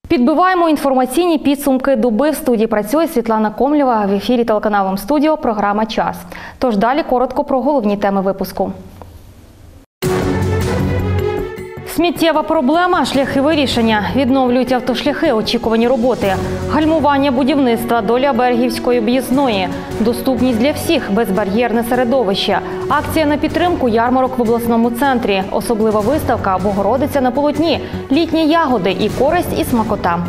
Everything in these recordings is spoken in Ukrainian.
Підбиваємо інформаційні підсумки доби. В студії працює Світлана Комлєва. В ефірі телеканалу М-студіо програма «Час». Тож далі коротко про головні теми випуску. Сміттєва проблема, шляхи вирішення. Відновлюють автошляхи, очікувані роботи. Гальмування будівництва, доля Берегівської об'їзної. Доступність для всіх, безбар'єрне середовище. Акція на підтримку ярмарок в обласному центрі. Особлива виставка «Богородиця на полотні». Літні ягоди і користь, і смакота.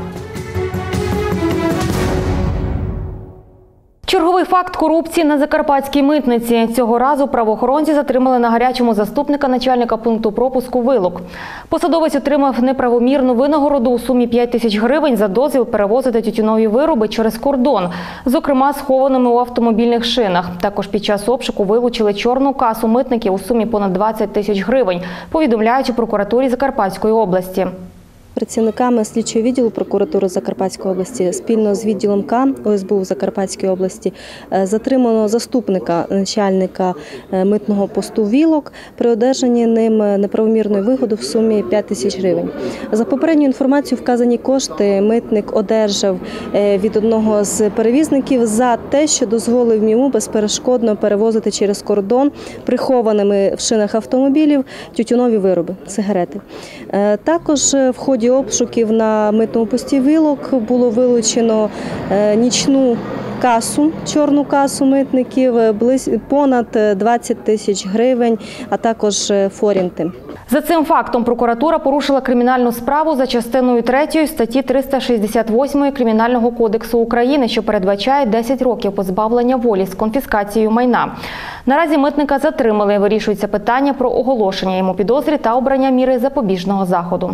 Черговий факт корупції на закарпатській митниці. Цього разу правоохоронці затримали на гарячому заступника начальника пункту пропуску «Вилок». Посадовець отримав неправомірну винагороду у сумі 5 тисяч гривень за дозвіл перевозити тютюнові вироби через кордон, зокрема схованими у автомобільних шинах. Також під час обшуку вилучили чорну касу митників у сумі понад 20 тисяч гривень, повідомляють у прокуратурі Закарпатської області. Працівниками слідчого відділу прокуратури Закарпатської області спільно з відділом К ОСБУ в Закарпатській області затримано заступника начальника митного посту «Вілок» при одержанні ним неправомірної вигоди в сумі 5 тисяч гривень. За попередньою інформацією, вказані кошти митник одержав від одного з перевізників за те, що дозволив йому безперешкодно перевозити через кордон прихованими в шинах автомобілів тютюнові вироби – сигарети. Також в ході обшуків на митному пості «Вілок» було вилучено нічну касу, чорну касу митників, понад 20 тисяч гривень, а також форінти. За цим фактом прокуратура порушила кримінальну справу за частиною 3 статті 368 Кримінального кодексу України, що передбачає 10 років позбавлення волі з конфіскацією майна. Наразі митника затримали. Вирішується питання про оголошення йому підозри та обрання міри запобіжного заходу.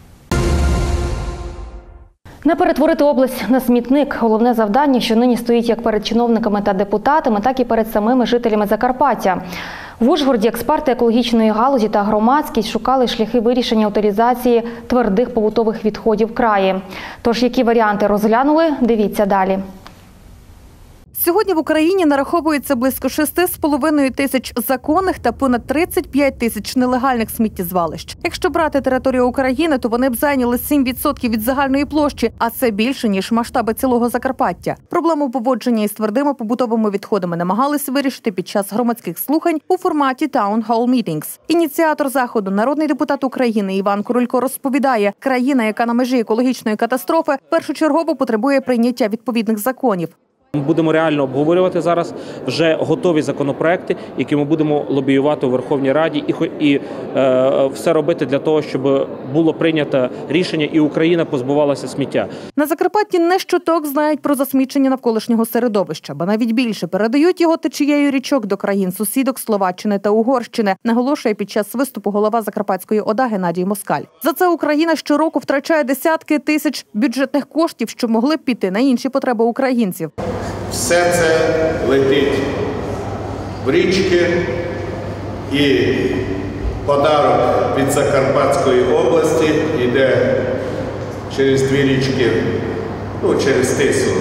Не перетворити область на смітник – головне завдання, що нині стоїть як перед чиновниками та депутатами, так і перед самими жителями Закарпаття. В Ужгороді експерти екологічної галузі та громадськість шукали шляхи вирішення утилізації твердих побутових відходів в краї. Тож, які варіанти розглянули – дивіться далі. Сьогодні в Україні нараховується близько 6,5 тисяч законних та понад 35 тисяч нелегальних сміттєзвалищ. Якщо брати територію України, то вони б зайняли 7% від загальної площі, а це більше, ніж масштаби цілого Закарпаття. Проблему поводження із твердими побутовими відходами намагалися вирішити під час громадських слухань у форматі Town Hall Meetings. Ініціатор заходу, народний депутат України Іван Крулько розповідає, країна, яка на межі екологічної катастрофи, першочергово потребує прийняття відповідних законів. Ми будемо реально обговорювати зараз вже готові законопроекти, які ми будемо лобіювати у Верховній Раді і все робити для того, щоб було прийнято рішення і Україна позбувалася сміття. На Закарпатті не щоток знають про засмічення навколишнього середовища, ба навіть більше передають його течією річок до країн-сусідок Словаччини та Угорщини, наголошує під час виступу голова Закарпатської ОДА Геннадій Москаль. За це Україна щороку втрачає десятки тисяч бюджетних коштів, що могли б піти на інші потреби українців. Все це летить в річки, і подарок від Закарпатської області йде через дві річки, через Тису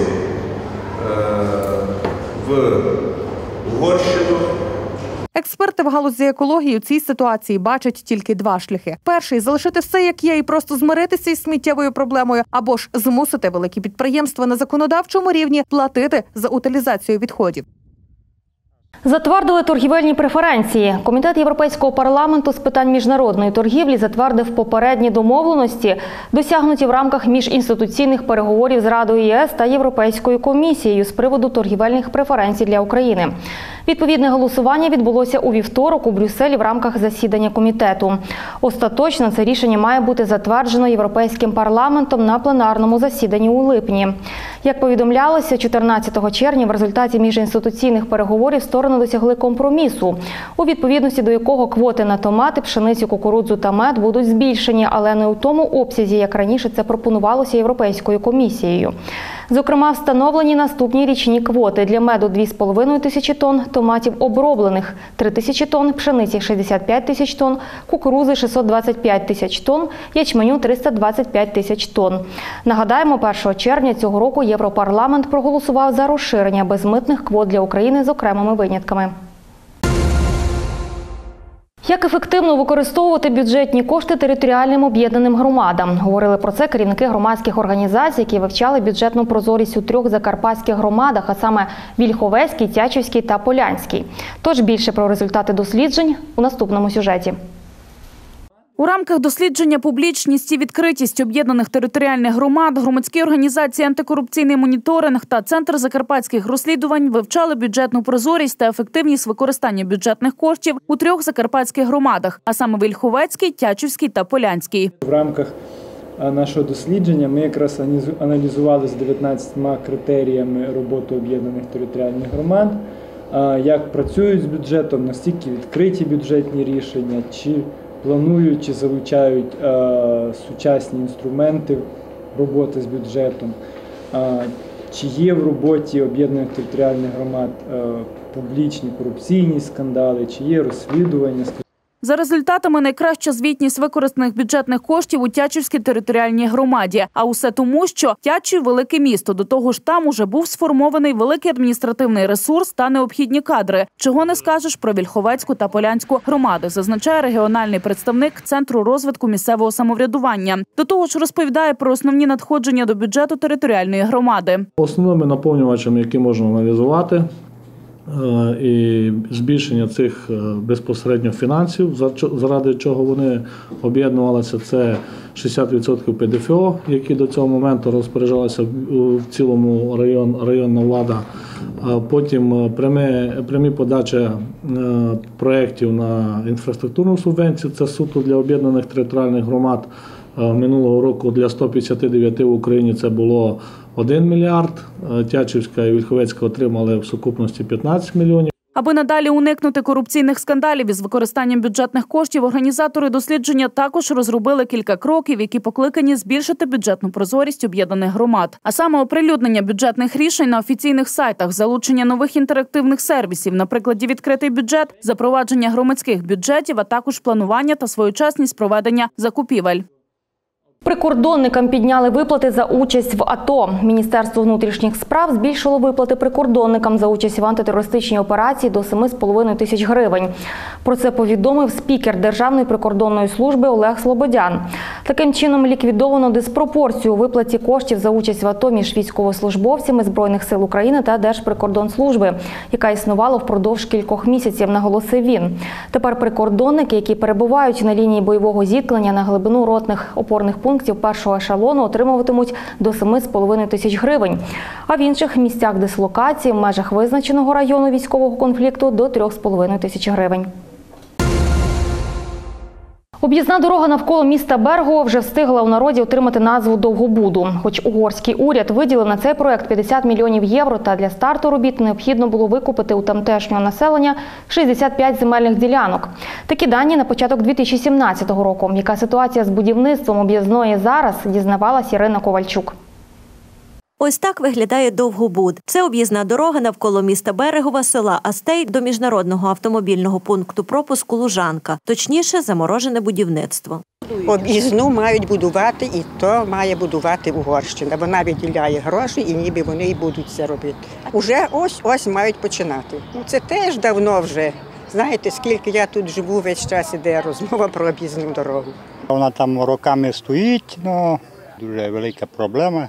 в Угорщину. Експерти в галузі екології у цій ситуації бачать тільки два шляхи. Перший – залишити все як є і просто змиритися із сміттєвою проблемою, або ж змусити великі підприємства на законодавчому рівні платити за утилізацію відходів. Затвердили торгівельні преференції. Комітет Європейського парламенту з питань міжнародної торгівлі затвердив попередні домовленості, досягнуті в рамках міжінституційних переговорів з Радою ЄС та Європейською комісією з приводу торгівельних преференцій для України. Відповідне голосування відбулося у вівторок у Брюсселі в рамках засідання комітету. Остаточно це рішення має бути затверджено Європейським парламентом на пленарному засіданні у липні. Як повідомлялося, 14 червня в результаті міжінституційних переговорів сторони досягли компромісу, у відповідності до якого квоти на томати, пшеницю, кукурудзу та мед будуть збільшені, але не у тому обсязі, як раніше це пропонувалося Європейською комісією. Зокрема, встановлені наступні річні квоти: для меду – 2,5 тисячі тонн, томатів оброблених – 3 тисячі тонн, пшениці – 65 тисяч тонн, кукурудзи – 625 тисяч тонн, ячменю – 325 тисяч тонн. Нагадаємо, 1 червня цього року Європарламент проголосував за розширення безмитних квот для України з окремими винятками. Як ефективно використовувати бюджетні кошти територіальним об'єднаним громадам? Говорили про це керівники громадських організацій, які вивчали бюджетну прозорість у 3 закарпатських громадах, а саме Вільховецькій, Тячівській та Полянській. Тож більше про результати досліджень у наступному сюжеті. У рамках дослідження «Публічність і відкритість об'єднаних територіальних громад» громадські організації «Антикорупційний моніторинг» та Центр закарпатських розслідувань вивчали бюджетну прозорість та ефективність використання бюджетних коштів у 3 закарпатських громадах, а саме Вільховецькій, Тячівській та Полянській. В рамках нашого дослідження ми якраз аналізували з 19 критеріями роботи об'єднаних територіальних громад, як працюють з бюджетом, наскільки відкриті бюджетні рішення, чи планують чи залучають сучасні інструменти роботи з бюджетом, чи є в роботі об'єднаних територіальних громад публічні корупційні скандали, чи є розслідування. За результатами найкраща звітність використаних бюджетних коштів у Тячівській територіальній громаді. А усе тому, що Тячів – велике місто. До того ж, там уже був сформований великий адміністративний ресурс та необхідні кадри. Чого не скажеш про Вільховецьку та Полянську громади, зазначає регіональний представник Центру розвитку місцевого самоврядування. До того ж, розповідає про основні надходження до бюджету територіальної громади. Основними наповнювачами, які можна аналізувати, і збільшення цих безпосередньо фінансів, заради чого вони об'єднувалися, це 60% ПДФО, які до цього моменту розпоряджалися в цілому районна влада. Потім прямі подачі проєктів на інфраструктурну субвенцію, це суто для об'єднаних територіальних громад. Минулого року для 159 в Україні це було 1 мільярд, Тячівська і Вільховецька отримали в сукупності 15 мільйонів. Аби надалі уникнути корупційних скандалів із використанням бюджетних коштів, організатори дослідження також розробили кілька кроків, які покликані збільшити бюджетну прозорість об'єднаних громад. А саме оприлюднення бюджетних рішень на офіційних сайтах, залучення нових інтерактивних сервісів, на прикладі «Відкритий бюджет», запровадження громадських бюджетів, а також планування та своєчасність проведення закупівель. Прикордонникам підняли виплати за участь в АТО. Міністерство внутрішніх справ збільшило виплати прикордонникам за участь в антитерористичній операції до 7,5 тисяч гривень. Про це повідомив спікер Державної прикордонної служби Олег Слободян. Таким чином ліквідовано диспропорцію у виплаті коштів за участь в АТО між військовослужбовцями Збройних сил України та Держприкордонслужби, яка існувала впродовж кількох місяців, наголосив він. Тепер прикордонники, які перебувають на лінії бойового зіткнення на глибину ротних опорних пунктів першого ешелону, отримуватимуть до 7,5 тисяч гривень, а в інших місцях дислокації в межах визначеного району військового конфлікту – до 3,5 тисяч гривень. Об'їзна дорога навколо міста Берегово вже встигла у народі отримати назву Довгобуду. Хоч угорський уряд виділив на цей проект 50 мільйонів євро, та для старту робіт необхідно було викупити у тамтешнього населення 65 земельних ділянок. Такі дані на початок 2017 року. Яка ситуація з будівництвом об'їзної зараз, дізнавалась Ірина Ковальчук. Ось так виглядає Довгобуд. Це об'їзна дорога навколо міста Берегова, села Астей до міжнародного автомобільного пункту пропуску Лужанка. Точніше, заморожене будівництво. Об'їзну мають будувати, і то має будувати Угорщина. Вона виділяє гроші, і ніби вони й будуть це робити. Уже ось мають починати. Це теж давно вже. Знаєте, скільки я тут живу, весь час іде розмова про об'їзну дорогу. Вона там роками стоїть, дуже велика проблема.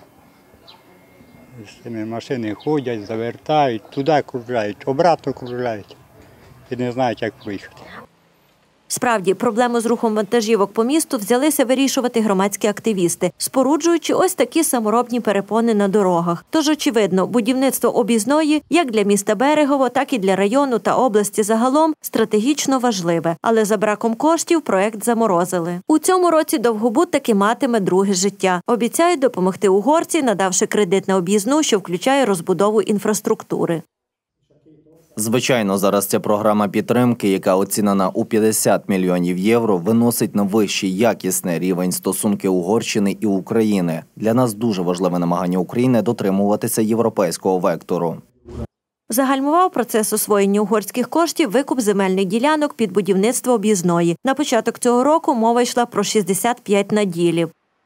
З цими машини ходять, завертають, туди кружляють, обратно кружляють і не знають, як виїхати. Справді, проблему з рухом вантажівок по місту взялися вирішувати громадські активісти, споруджуючи ось такі саморобні перепони на дорогах. Тож, очевидно, будівництво об'їзної, як для міста Берегово, так і для району та області загалом, стратегічно важливе. Але за браком коштів проект заморозили. У цьому році Довгобуд таки матиме друге життя. Обіцяють допомогти угорці, надавши кредит на об'їзну, що включає розбудову інфраструктури. Звичайно, зараз ця програма підтримки, яка оцінена у 50 мільйонів євро, виносить на вищий якісний рівень стосунки Угорщини і України. Для нас дуже важливе намагання України дотримуватися європейського вектору. Загальмував процес освоєння угорських коштів викуп земельних ділянок під будівництво об'їзної. На початок цього року мова йшла про 65 наділів.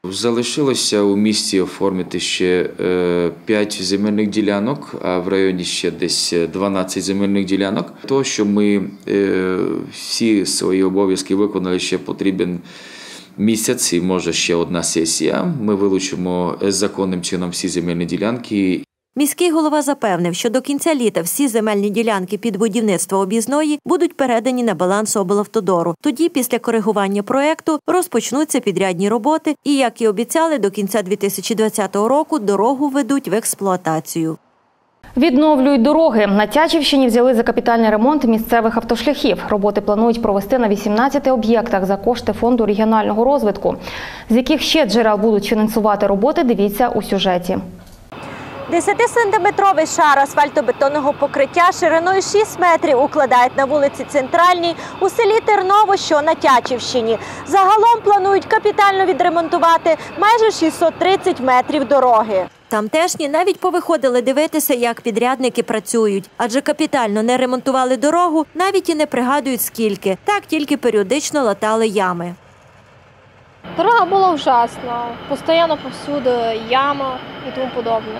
Залишилося у місті оформити ще 5 земельних ділянок, а в районі ще десь 12 земельних ділянок. То, що ми всі свої обов'язки виконали, ще потрібен місяць і може ще одна сесія. Ми вилучимо законним чином всі земельні ділянки. Міський голова запевнив, що до кінця літа всі земельні ділянки під будівництво об'їзної будуть передані на баланс облавтодору. Тоді, після коригування проєкту, розпочнуться підрядні роботи і, як і обіцяли, до кінця 2020 року дорогу введуть в експлуатацію. Відновлюють дороги. На Тячівщині взяли за капітальний ремонт місцевих автошляхів. Роботи планують провести на 18 об'єктах за кошти Фонду регіонального розвитку. З яких ще джерел будуть фінансувати роботи, дивіться у сюжеті. 10-сантиметровий шар асфальтобетонного покриття шириною 6 метрів укладають на вулиці Центральній у селі Терново, що на Тячівщині. Загалом планують капітально відремонтувати майже 630 метрів дороги. Тамтешні навіть повиходили дивитися, як підрядники працюють. Адже капітально не ремонтували дорогу, навіть і не пригадують скільки. Так тільки періодично латали ями. Дорога була ужасна. Постійно повсюди яма і тому подобне.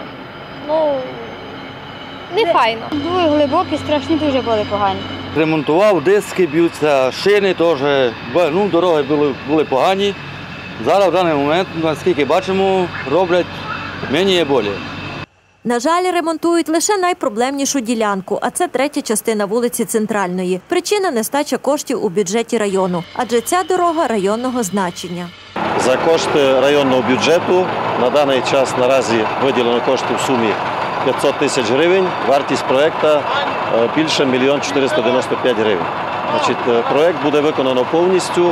Не файно. Дуже глибокі, страшні, дуже були погані. Ремонтував, диски б'ються, шини теж, дороги були погані. Зараз в даний момент, наскільки бачимо, роблять менше болі. На жаль, ремонтують лише найпроблемнішу ділянку, а це третя частина вулиці Центральної. Причина – нестача коштів у бюджеті району, адже ця дорога районного значення. За кошти районного бюджету на даний час наразі виділено кошти в сумі 500 тисяч гривень. Вартість проєкту більше 1 495 гривень. Проєкт буде виконано повністю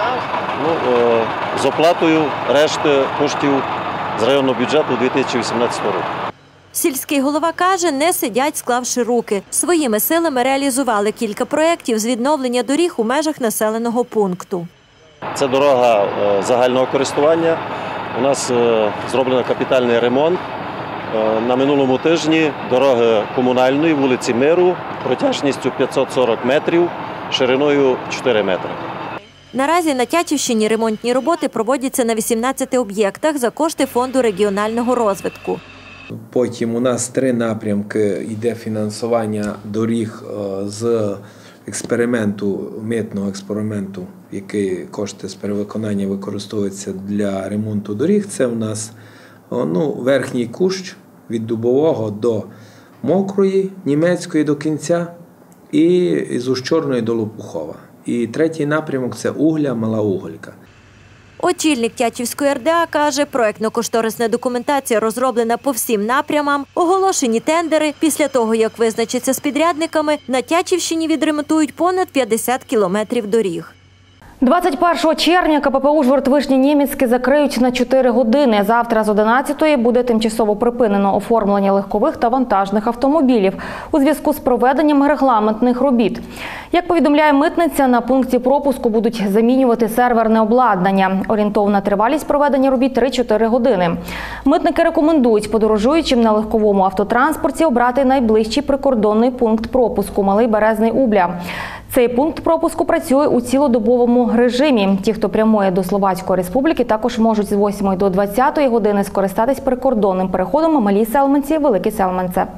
з оплатою решти коштів з районного бюджету 2018 року. Сільський голова каже, не сидять, склавши руки. Своїми силами реалізували кілька проєктів з відновлення доріг у межах населеного пункту. Це дорога загального користування. У нас зроблено капітальний ремонт. На минулому тижні дороги комунальної, вулиці Миру, протяжністю 540 метрів, шириною 4 метри. Наразі на Тячівщині ремонтні роботи проводяться на 18 об'єктах за кошти Фонду регіонального розвитку. Потім у нас 3 напрямки йде фінансування доріг з митного експерименту, який кошти з перевиконання використовуються для ремонту доріг. Це у нас Верхній Кущ від Дубового до Мокрої, Німецької до кінця і з Ущорної до Лопухова. І третій напрямок – це Угля, Мала Уголька. Очільник Тячівської РДА каже, проєктно-кошторисна документація розроблена по всім напрямам, оголошені тендери. Після того, як визначаться з підрядниками, на Тячівщині відремонтують понад 50 кілометрів доріг. 21 червня КПП Ужгород-Вишнє-Німецьке закриють на 4 години. Завтра з 11-ї буде тимчасово припинено оформлення легкових та вантажних автомобілів у зв'язку з проведенням регламентних робіт. Як повідомляє митниця, на пункті пропуску будуть замінювати серверне обладнання. Орієнтовна тривалість проведення робіт – 3-4 години. Митники рекомендують подорожуючим на легковому автотранспорті обрати найближчий прикордонний пункт пропуску – Малий Березний-Убля. Цей пункт пропуску працює у цілодобовому режимі. Ті, хто прямує до Словацької Республіки, також можуть з 8 до 20 години скористатись прикордонним переходом Малі Селменці – Велике Селменце.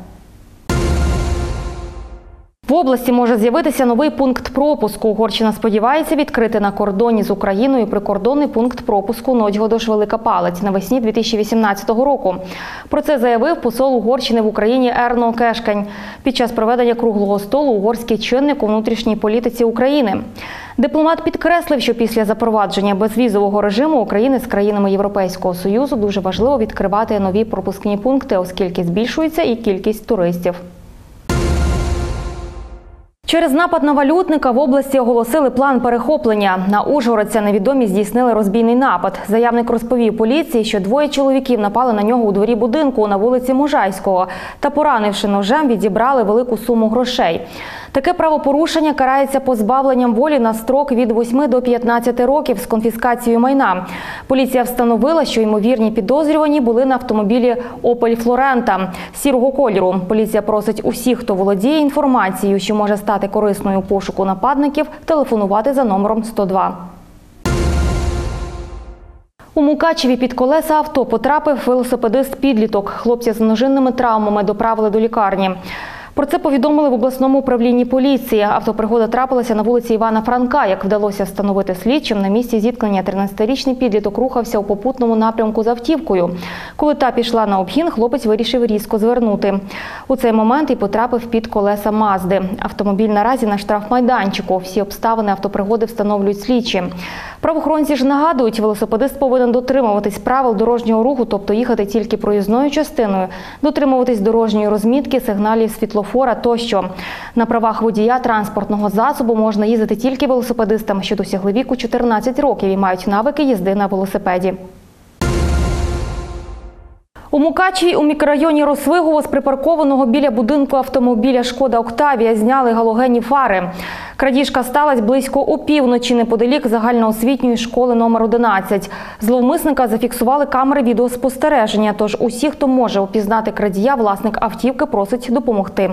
В області може з'явитися новий пункт пропуску. Угорщина сподівається відкрити на кордоні з Україною прикордонний пункт пропуску Нодьгодош-Велика Палець навесні 2018 року. Про це заявив посол Угорщини в Україні Ерно Кешкень під час проведення круглого столу «Угорський чинник у внутрішній політиці України». Дипломат підкреслив, що після запровадження безвізового режиму України з країнами Європейського Союзу дуже важливо відкривати нові пропускні пункти, оскільки збільшується і кількість туристів. Через напад на валютника в області оголосили план перехоплення. На ужгородця невідомі здійснили розбійний напад. Заявник розповів поліції, що 2 чоловіків напали на нього у дворі будинку на вулиці Можайського та, поранивши ножем, відібрали велику суму грошей. Таке правопорушення карається позбавленням волі на строк від 8 до 15 років з конфіскацією майна. Поліція встановила, що ймовірні підозрювані були на автомобілі Opel Florenta сірого кольору. Поліція просить усіх, хто володіє інформацією, що може стати корисною у пошуку нападників, телефонувати за номером 102. У Мукачеві під колеса авто потрапив велосипедист-підліток. Хлопця з множинними травмами доправили до лікарні. Про це повідомили в обласному управлінні поліції. Автопригода трапилася на вулиці Івана Франка. Як вдалося встановити слідчим, на місці зіткнення 13-річний підліток рухався у попутному напрямку з автівкою. Коли та пішла на обгін, хлопець вирішив різко звернути. У цей момент і потрапив під колеса Мазди. Автомобіль наразі на штрафмайданчику. Всі обставини автопригоди встановлюють слідчі. Правоохоронці ж нагадують, велосипедист повинен дотримуватись правил дорожнього руху, тобто їхати тільки проїзною частиною, дотримуватись дорожньої розмітки, сигналів світлофора тощо. На правах водія транспортного засобу можна їздити тільки велосипедистам, що досягли віку 14 років і мають навики їзди на велосипеді. У Мукачеві у мікрорайоні Росвигово з припаркованого біля будинку автомобіля «Шкода Октавія» зняли галогенні фари. Крадіжка сталася близько опівночі неподалік загальноосвітньої школи номер 11. Зловмисника зафіксували камери відеоспостереження, тож усі, хто може упізнати крадія, власник автівки просить допомогти.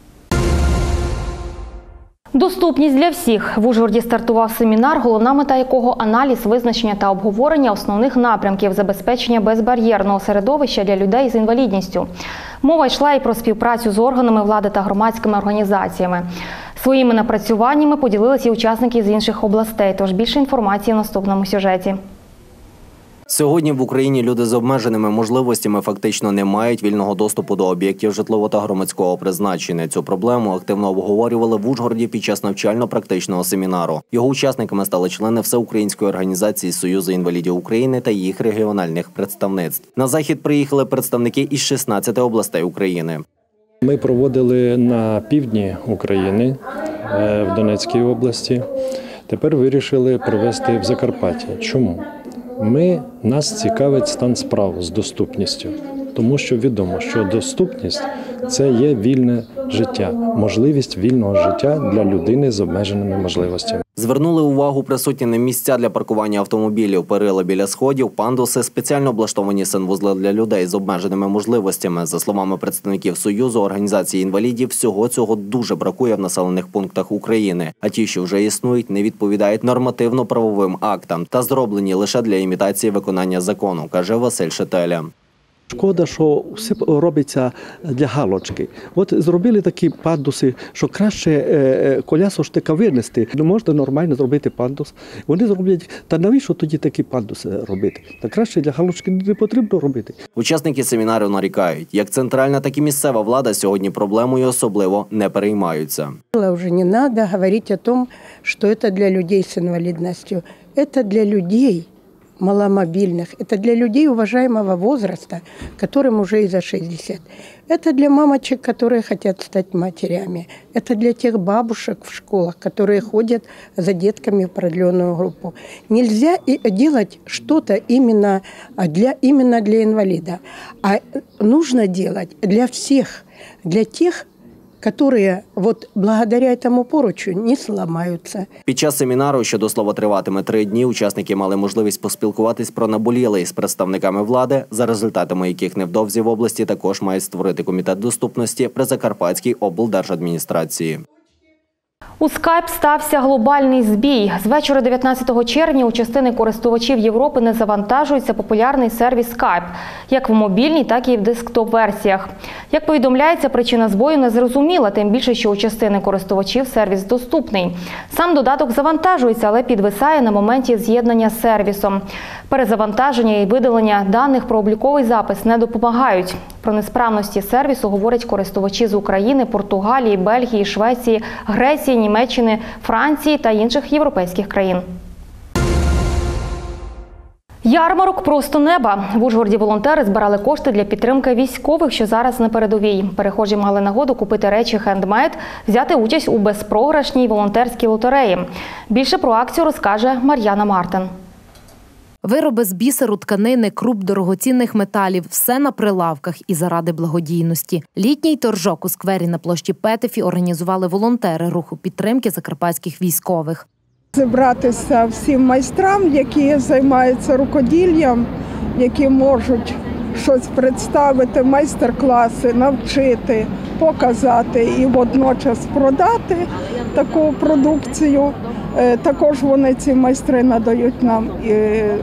Доступність для всіх. В Ужгороді стартував семінар, головна мета якого – аналіз, визначення та обговорення основних напрямків забезпечення безбар'єрного середовища для людей з інвалідністю. Мова йшла і про співпрацю з органами влади та громадськими організаціями. Своїми напрацюваннями поділилися учасники з інших областей, тож більше інформації в наступному сюжеті. Сьогодні в Україні люди з обмеженими можливостями фактично не мають вільного доступу до об'єктів житлового та громадського призначення. Цю проблему активно обговорювали в Ужгороді під час навчально-практичного семінару. Його учасниками стали члени Всеукраїнської організації Союзу інвалідів України та їх регіональних представництв. На захід приїхали представники із 16 областей України. Ми проводили на півдні України, в Донецькій області. Тепер вирішили провести в Закарпатті. Чому? Нас цікавить стан справ з доступністю, тому що відомо, що доступність – це є вільне життя, можливість вільного життя для людини з обмеженими можливостями. Звернули увагу присутні на місця для паркування автомобілів, перила біля сходів, пандуси, спеціально облаштовані санвузли для людей з обмеженими можливостями. За словами представників Союзу організації інвалідів, всього цього дуже бракує в населених пунктах України. А ті, що вже існують, не відповідають нормативно-правовим актам та зроблені лише для імітації виконання закону, каже Василь Шетеля. Шкода, що все робиться для галочки. От зробили такі пандуси, що краще колясо ж таке винести. Не можна нормально зробити пандус. Вони зроблять, та навіщо тоді такі пандуси робити? Та краще для галочки не потрібно робити. Учасники семінару нарікають, як центральна, так і місцева влада сьогодні проблемою особливо не переймаються. Вже не треба говорити про те, що це для людей з інвалідністю. Це для людей маломобильных. Это для людей уважаемого возраста, которым уже и за 60. Это для мамочек, которые хотят стать матерями. Это для тех бабушек в школах, которые ходят за детками в продленную группу. Нельзя делать что-то именно для инвалида, а нужно делать для всех, для тех, які благодаря цьому поручу не зламаються. Під час семінару, що до слова триватиме 3 дні, учасники мали можливість поспілкуватись про наболіле із представниками влади, за результатами яких невдовзі в області також мають створити комітет доступності при Закарпатській облдержадміністрації. У Skype стався глобальний збій. З вечора 19 червня у частини користувачів Європи не завантажується популярний сервіс Skype, як в мобільній, так і в десктоп-версіях. Як повідомляється, причина збою незрозуміла, тим більше, що у частини користувачів сервіс доступний. Сам додаток завантажується, але підвисає на моменті з'єднання з сервісом. Перезавантаження і видалення даних про обліковий запис не допомагають. Про несправності сервісу говорять користувачі з України, Португалії, Бельгії, Швеції, Греції, Німеччини, Франції та інших європейських країн. Ярмарок просто неба. В Ужгороді волонтери збирали кошти для підтримки військових, що зараз на передовій. Перехожі мали нагоду купити речі хендмейд, взяти участь у безпрограшній волонтерській лотереї. Більше про акцію розкаже Мар'яна Мартин. Вироби з бісеру, тканини, круп, дорогоцінних металів – все на прилавках і заради благодійності. Літній торжок у сквері на площі Петефі організували волонтери руху підтримки закарпатських військових. Зібратися всім майстрам, які займаються рукоділлям, які можуть щось представити, майстер-класи, навчити, показати і водночас продати таку продукцію. Також вони, ці майстри, надають нам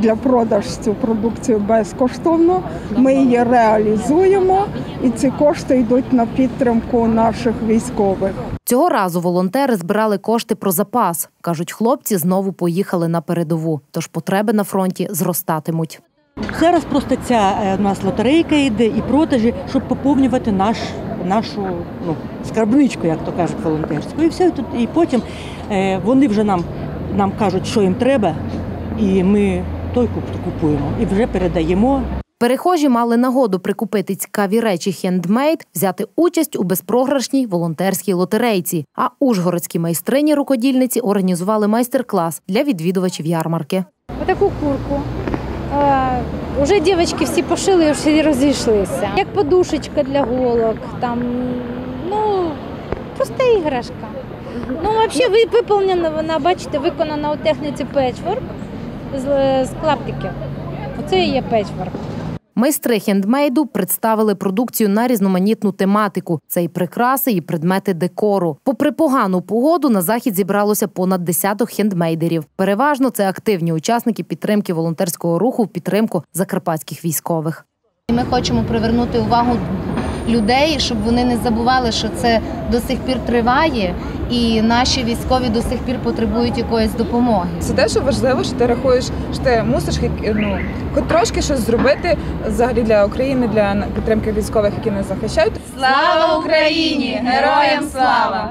для продажу цю продукцію безкоштовно. Ми її реалізуємо, і ці кошти йдуть на підтримку наших військових. Цього разу волонтери збирали кошти про запас. Кажуть, хлопці знову поїхали на передову, тож потреби на фронті зростатимуть. Зараз просто ця у нас лотерейка йде і продажі, щоб поповнювати нашу скарбничку, як то кажуть, волонтерську. І все, і потім вони вже нам кажуть, що їм треба, і ми той купуємо і вже передаємо. Перехожі мали нагоду прикупити цікаві речі хендмейд, взяти участь у безпрограшній волонтерській лотерейці. А ужгородські майстрині-рукодільниці організували майстер-клас для відвідувачів ярмарки. Отаку курку. Уже дівчатки всі пошили і всі розійшлися. Як подушечка для голок, там, проста іграшка. Взагалі виповнена вона, бачите, виконана у техніці петчворк з клаптиків. Оце і є петчворк. Майстри хендмейду представили продукцію на різноманітну тематику. Це і прикраси, і предмети декору. Попри погану погоду, на захід зібралося понад десяток хендмейдерів. Переважно це активні учасники підтримки волонтерського руху в підтримку закарпатських військових. Ми хочемо привернути увагу людей, щоб вони не забували, що це до сих пір триває, і наші військові до сих пір потребують якоїсь допомоги. Це те, що важливо, що ти рахуєш, що ти мусиш хоч трошки щось зробити взагалі для України, для підтримки військових, які нас захищають. Слава Україні! Героям слава!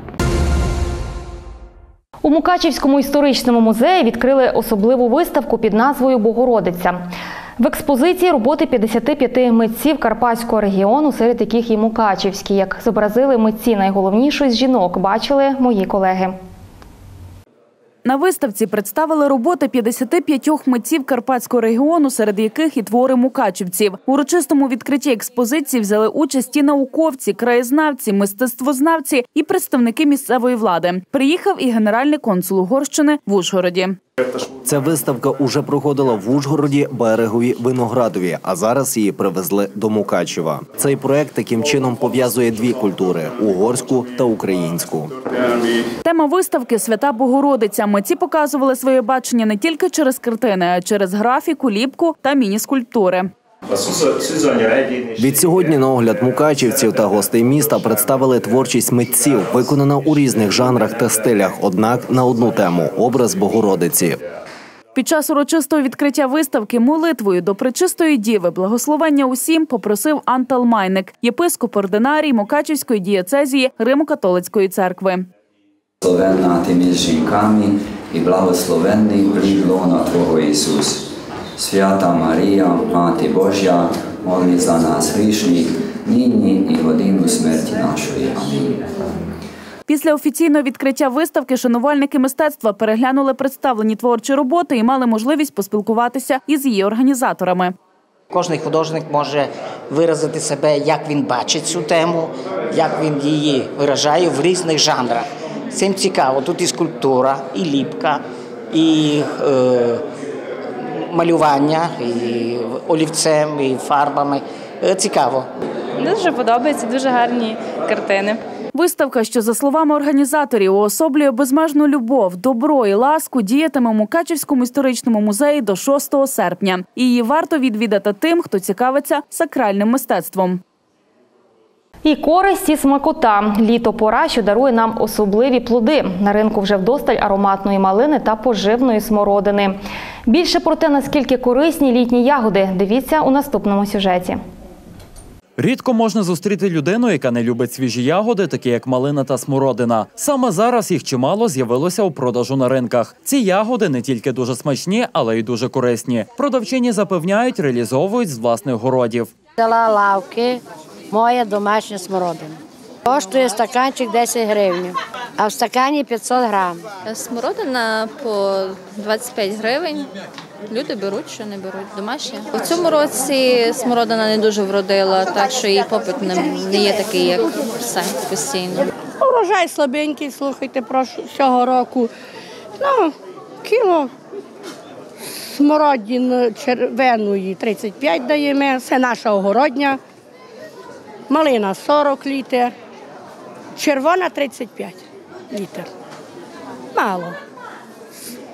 У Мукачівському історичному музеї відкрили особливу виставку під назвою «Богородиця». В експозиції роботи 55 митців Карпатського регіону, серед яких і мукачівські. Як зобразили митці найголовнішої з жінок, бачили мої колеги. На виставці представили роботи 55 митців Карпатського регіону, серед яких і твори мукачівців. У урочистому відкритті експозиції взяли участь і науковці, краєзнавці, мистецтвознавці і представники місцевої влади. Приїхав і генеральний консул Угорщини в Ужгороді. Ця виставка уже проходила в Ужгороді, Берегові, Виноградові, а зараз її привезли до Мукачева. Цей проект таким чином пов'язує дві культури – угорську та українську. Тема виставки – «Свята Богородиця». Митці показували своє бачення не тільки через картини, а й через графіку, ліпку та міні-скульптури. Відсьогодні на огляд мукачівців та гостей міста представили творчість митців, виконана у різних жанрах та стилях, однак на одну тему – образ Богородиці. Під час урочистого відкриття виставки молитвою до Пречистої Діви благословення усім попросив Антал Майник, єпископ-ординарій Мукачівської дієцезії Римо-католицької церкви. Благословенна ти між жінками і благословенний плід лона Твого Ісус. Свята Марія, Мати Божя, молись за нас грішних, нині і годину смерті нашої. Амінь. Після офіційного відкриття виставки шанувальники мистецтва переглянули представлені творчі роботи і мали можливість поспілкуватися із її організаторами. Кожний художник може виразити себе, як він бачить цю тему, як він її виражає в різних жанрах. Цим цікаво, тут і скульптура, і ліпка, і малювання, і олівцем, і фарбами. Цікаво. Дуже подобається, дуже гарні картини. Виставка, що, за словами організаторів, уособлює безмежну любов, добро і ласку, діятиме у Мукачівському історичному музеї до 6 серпня. І її варто відвідати тим, хто цікавиться сакральним мистецтвом. І користь, і смакота. Літо – пора, що дарує нам особливі плоди. На ринку вже вдосталь ароматної малини та поживної смородини. Більше про те, наскільки корисні літні ягоди, дивіться у наступному сюжеті. Рідко можна зустріти людину, яка не любить свіжі ягоди, такі як малина та смородина. Саме зараз їх чимало з'явилося у продажу на ринках. Ці ягоди не тільки дуже смачні, але й дуже корисні. Продавчині запевняють, реалізовують з власних городів. Взяла лавки, моя домашня смородина. Коштує стаканчик 10 гривень, а в стакані 500 грам. Смородина по 25 гривень. Люди беруть, що не беруть, домашня. У цьому році смородина не дуже вродила, так що її попит не є такий, як все, постійно. Урожай слабенький, слухайте, цього року. Кіло смородин червоної 35 даємо, це наша огородня. Малина 40 літрів, червона 35 літрів. Мало.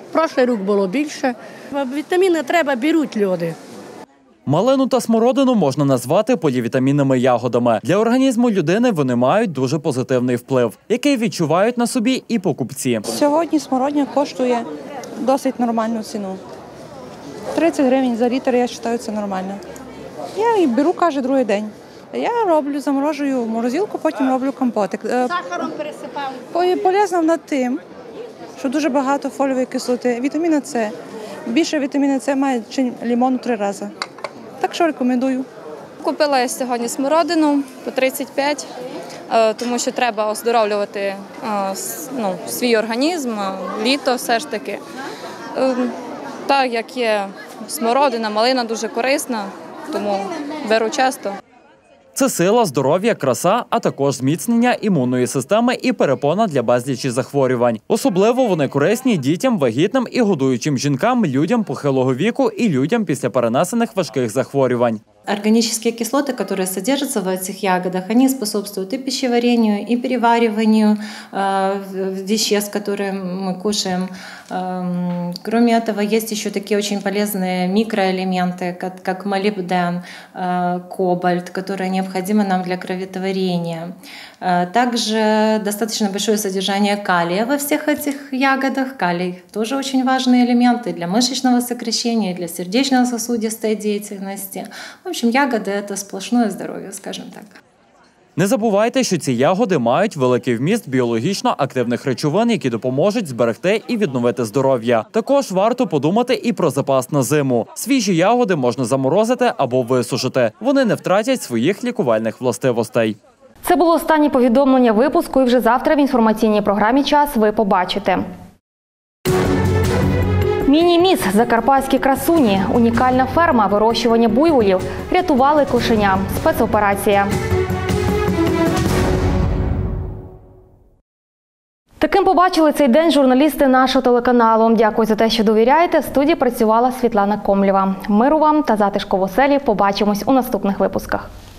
Прошлий рік було більше. Вітаміни треба, беруть люди. Малину та смородину можна назвати полівітамінними ягодами. Для організму людини вони мають дуже позитивний вплив, який відчувають на собі і покупці. Сьогодні смородина коштує досить нормальну ціну. 30 гривень за літр, я вважаю, це нормально. Я її беру кожен другий день. Я заморожую в морозилку, потім роблю компотик. Сахаром пересипали. Полезно над тим, що дуже багато фолієвої кислоти. Вітаміна С. Більше вітаміна С має, ніж лимону 3 рази. Так що рекомендую. Купила я сьогодні смородину по 35, тому що треба оздоровлювати свій організм, літо все ж таки. Так як є смородина, малина дуже корисна, тому беру часто. Це сила, здоров'я, краса, а також зміцнення імунної системи і перепона для безлічі захворювань. Особливо вони корисні дітям, вагітним і годуючим жінкам, людям похилого віку і людям після перенесених важких захворювань. Органические кислоты, которые содержатся в этих ягодах, они способствуют и пищеварению, и перевариванию веществ, которые мы кушаем. Кроме этого, есть еще такие очень полезные микроэлементы, как молибден, кобальт, которые необходимы нам для кроветворения. Также достаточно большое содержание калия во всех этих ягодах. Калий тоже очень важный элемент и для мышечного сокращения, и для сердечно-сосудистой деятельности. В общем, ягоды – это сплошное здоровье, скажем так. Не забувайте, що ці ягоди мають великий вміст біологічно активних речовин, які допоможуть зберегти і відновити здоров'я. Також варто подумати і про запас на зиму. Свіжі ягоди можна заморозити або висушити. Вони не втратять своїх лікувальних властивостей. Це було останнє повідомлення випуску, і вже завтра в інформаційній програмі «Час» ви побачите. Міні-міс «Закарпатські красуні». Унікальна ферма вирощування буйволів. Рятували кошеня. Спецоперація. Таким побачили цей день журналісти нашого телеканалу. Дякую за те, що довіряєте. В студії працювала Світлана Комлєва. Миру вам та затишку в оселі. Побачимось у наступних випусках.